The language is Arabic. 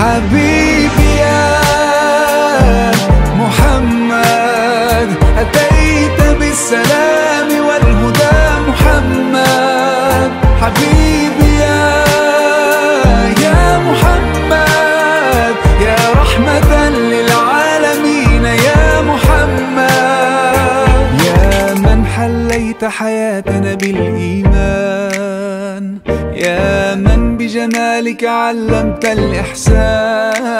حبيبي يا محمد، أتيت بالسلام والهدى محمد. حبيبي يا محمد، يا رحمة للعالمين يا محمد. يا من حليت حياتنا بالإيمان، يا من بجمالك علمت الإحسان.